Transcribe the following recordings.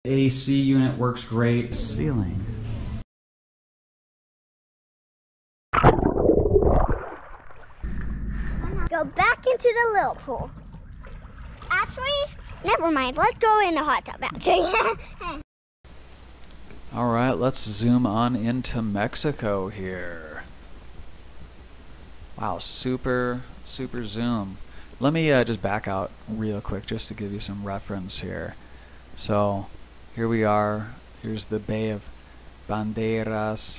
AC unit works great. Ceiling. Go back into the little pool. Actually, never mind. Let's go in the hot tub, actually. All right, let's zoom on into Mexico here. Wow, super zoom. Let me just back out real quick just to give you some reference here. So here we are. Here's the Bay of Banderas,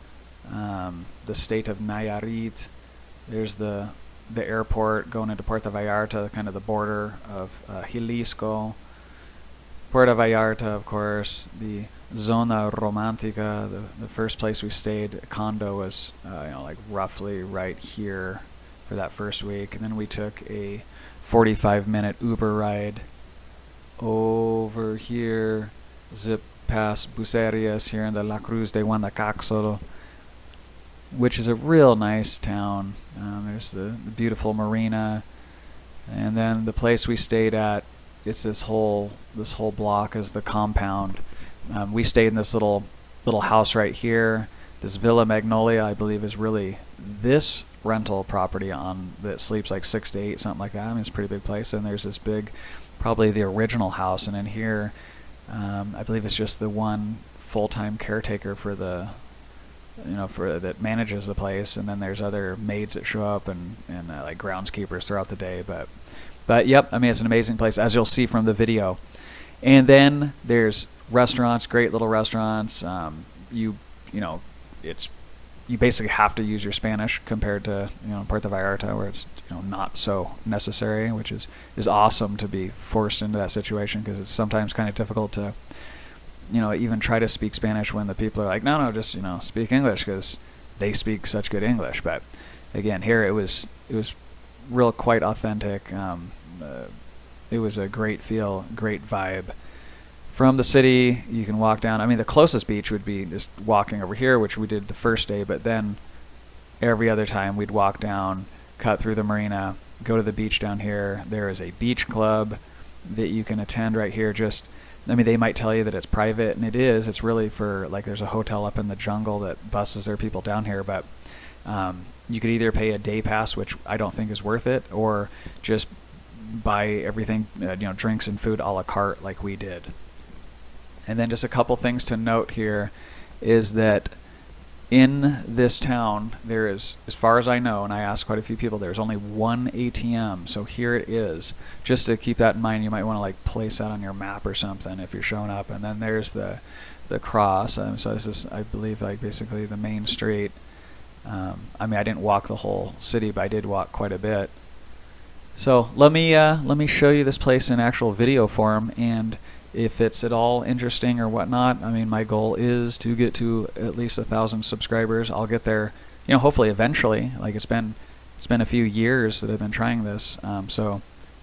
the state of Nayarit. There's the airport going into Puerto Vallarta, kind of the border of Jalisco. Puerto Vallarta, of course, the Zona Romantica, the first place we stayed, a condo, was like roughly right here for that first week. And then we took a 45-minute Uber ride over here, zip past Bucerias here in the Cruz de Huanacaxtle, which is a real nice town. There's the beautiful marina, and then the place we stayed at, it's this whole block is the compound. We stayed in this little house right here. This Villa Magnolia, I believe, is really this rental property on that sleeps like 6 to 8, something like that. I mean, it's a pretty big place. And there's this big, probably the original house, and in here, I believe it's just the one full-time caretaker for the, that manages the place, and then there's other maids that show up and like groundskeepers throughout the day. But yep, I mean, it's an amazing place, as you'll see from the video. And then there's restaurants, great little restaurants. You basically have to use your Spanish compared to Puerto Vallarta, where it's not so necessary, which is awesome to be forced into that situation, because it's sometimes kind of difficult to even try to speak Spanish when the people are like, no, just speak English, because they speak such good English. But again, here it was real quite authentic. It was a great feel, great vibe. From the city, you can walk down. I mean, the closest beach would be just walking over here, which we did the first day, but then every other time we'd walk down, cut through the marina, go to the beach down here. There is a beach club that you can attend right here. I mean, they might tell you that it's private, and it is. It's really for, like, there's a hotel up in the jungle that buses their people down here, but you could either pay a day pass, which I don't think is worth it, or just buy everything, drinks and food a la carte like we did. And then just a couple things to note here is that in this town, there is, as far as I know, and I asked quite a few people, there's only one ATM. So here it is. Just to keep that in mind, you might want to like place that on your map or something if you're showing up. And then there's the cross. So this is, I believe, like basically the main street. I mean, I didn't walk the whole city, but I did walk quite a bit. So let me show you this place in actual video form, and if it's at all interesting or whatnot, I mean, my goal is to get to at least 1,000 subscribers. I'll get there, hopefully eventually. Like it's been a few years that I've been trying this. So,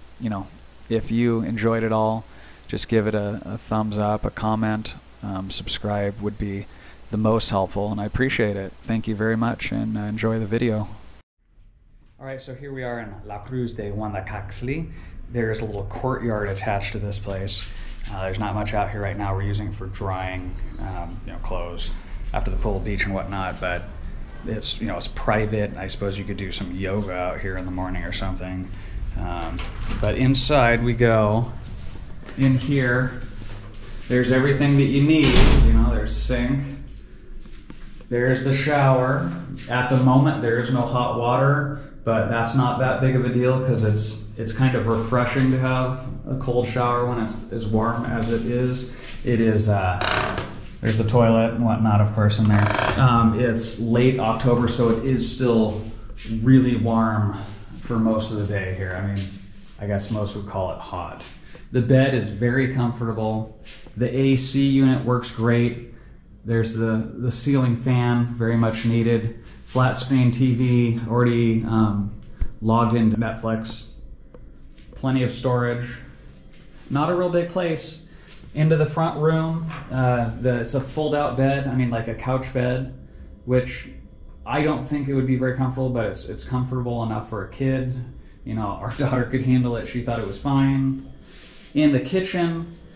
if you enjoyed it all, just give it a thumbs up, a comment, subscribe would be the most helpful, and I appreciate it. Thank you very much, and enjoy the video. All right, so here we are in La Cruz de Huanacaxtle. There's a little courtyard attached to this place. There's not much out here right now. We're using it for drying, clothes after the pool, beach, and whatnot. But it's, it's private. I suppose you could do some yoga out here in the morning or something. But inside we go. In here, there's everything that you need. There's sink. There's the shower. At the moment, there is no hot water, but that's not that big of a deal because it's kind of refreshing to have a cold shower when it's as warm as it is. It is, there's the toilet and whatnot, of course, in there. It's late October, so it is still really warm for most of the day here. I mean, I guess most would call it hot. The bed is very comfortable. The AC unit works great. There's the ceiling fan, very much needed. Flat screen TV, already logged into Netflix. Plenty of storage. Not a real big place. Into the front room, it's a fold-out bed. I mean, like a couch bed, which I don't think it would be very comfortable, but it's comfortable enough for a kid. Our daughter could handle it. She thought it was fine. In the kitchen,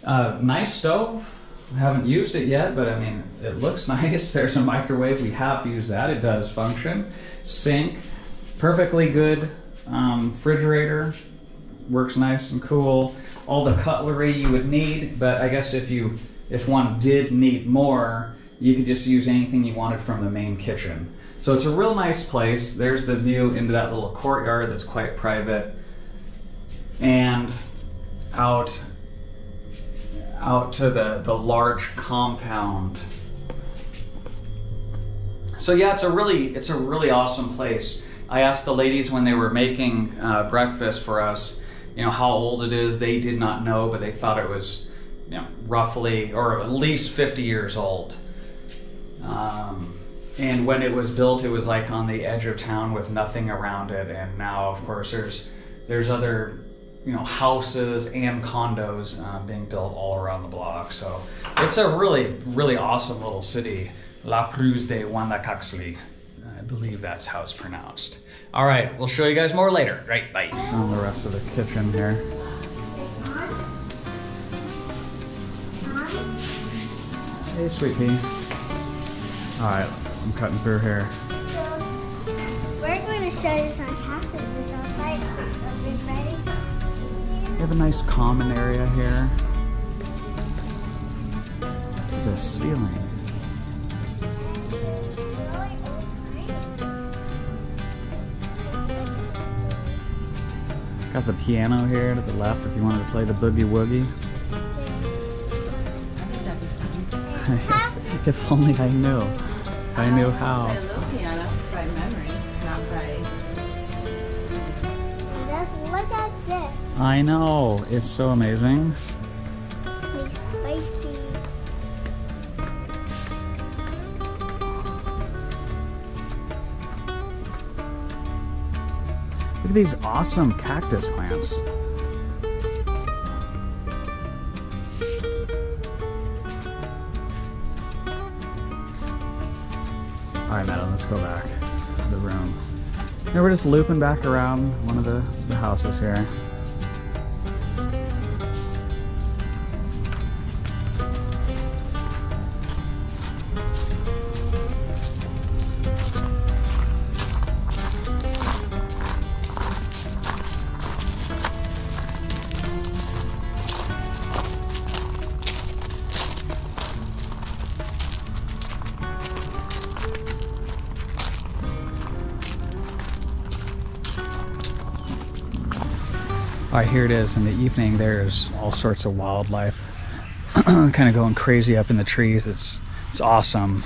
Nice stove. I haven't used it yet, but I mean, it looks nice. There's a microwave. We have used that. It does function. Sink. Perfectly good. Refrigerator. Works nice and cool. All the cutlery you would need, but I guess if one did need more, you could just use anything you wanted from the main kitchen. So it's a real nice place. There's the view into that little courtyard that's quite private. And out to the large compound. So yeah, it's a really awesome place. I asked the ladies when they were making breakfast for us, how old it is. They did not know, but they thought it was, roughly or at least 50 years old. And when it was built, it was like on the edge of town with nothing around it. And now, of course, there's other, houses and condos being built all around the block. So it's a really, really awesome little city, La Cruz de Huanacaxtle. I believe that's how it's pronounced. All right, we'll show you guys more later. Right, bye. On the rest of the kitchen here. Hey, sweet pea. All right, I'm cutting through here. We're going to show you some cactuses outside. Are we ready? We have a nice common area here. Look at the ceiling. Got the piano here to the left if you wanted to play the boogie woogie. If only I knew. If I knew how. A little piano by memory, not by... Look at this. I know. It's so amazing. It's spicy. Look at these awesome cactus plants. Alright, Madeline, let's go back to the room. Now we're just looping back around one of the houses here. All right, here it is. In the evening, there's all sorts of wildlife kind of going crazy up in the trees. It's awesome.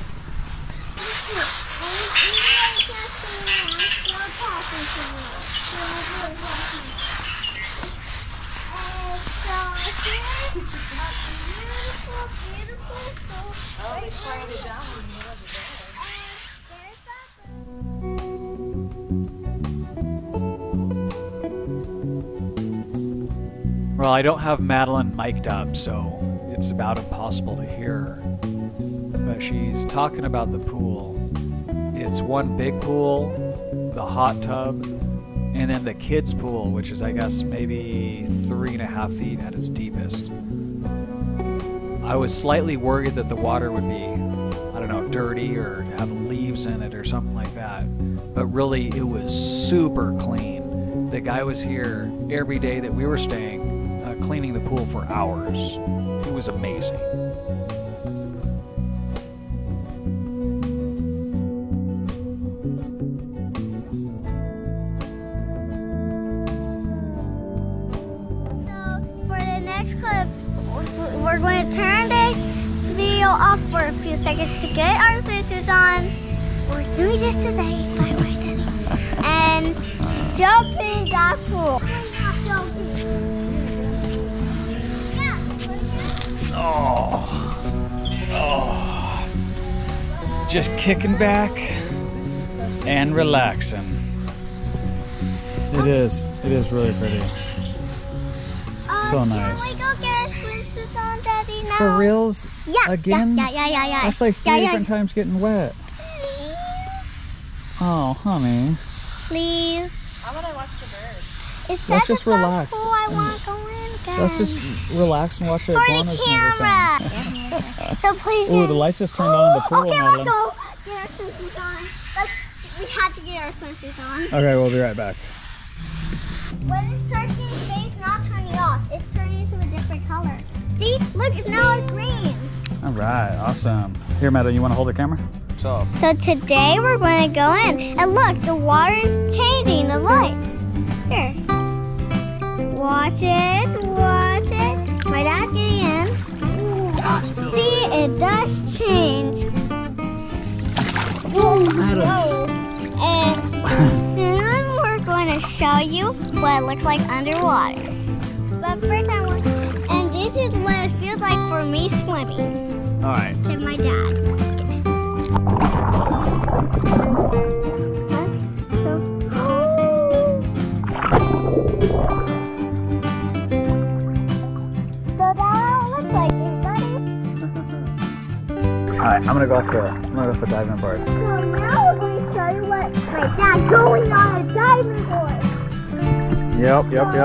Well, I don't have Madeline mic'd up, so it's about impossible to hear her. But she's talking about the pool. It's one big pool, the hot tub, and then the kids' pool, which is, I guess, maybe 3.5 feet at its deepest. I was slightly worried that the water would be, I don't know, dirty or have leaves in it or something like that. But really, it was super clean. The guy was here every day that we were staying, cleaning the pool for hours. It was amazing. So for the next clip, we're going to turn the video off for a few seconds to get our swimsuits on. We're doing this today, by the way, and jump in that pool. Just kicking back and relaxing. It is really pretty. So nice. Can we go get our swimsuits on, Daddy, now? For reals? Yeah. Again? Yeah. That's like three different times getting wet. Please. Oh, honey. Please. How about I watch the birds? It's Let's such just a fun relax. pool. I want to go in. Let's just relax and watch the For the iguanas and camera. everything. So please. Ooh, the lights just turned on in the pool, Okay, Madeline. let's go get our swimsuits on. We have to get our swimsuits on. Okay, we'll be right back. When it's turning face, not turning off. It's turning into a different color. See? Look, it's now it's green. All right, awesome. Here, Madeline, you want to hold the camera? So today we're going to go in. And look, the water's changing the lights. Here. Watch it, watch it. My dad's getting in. See, it does change. Whoa. And soon we're going to show you what it looks like underwater. But first I want, and this is what it feels like for me swimming. All right. To my dad. Alright, I'm gonna go off the diving board. So now we're going to show you what my dad's going on a diving board. Yep.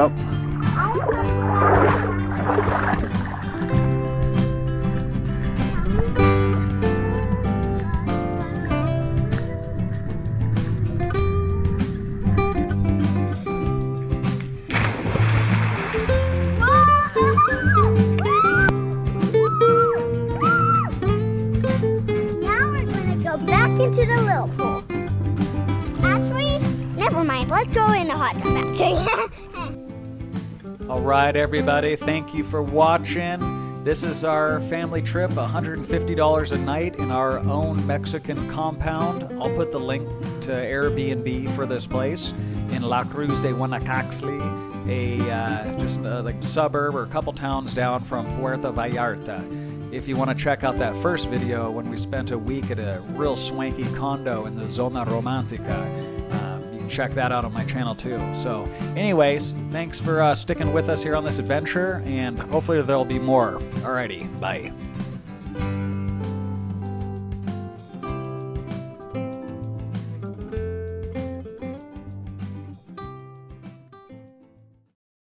Into the little pool. Actually, never mind. Let's go in the hot tub actually. All right, everybody. Thank you for watching. This is our family trip, $150 a night in our own Mexican compound. I'll put the link to Airbnb for this place in La Cruz de Huanacaxtle, just like suburb or a couple towns down from Puerto Vallarta. If you want to check out that first video when we spent a week at a real swanky condo in the Zona Romantica, you can check that out on my channel too. So anyways, thanks for sticking with us here on this adventure, and hopefully there'll be more. Alrighty, bye.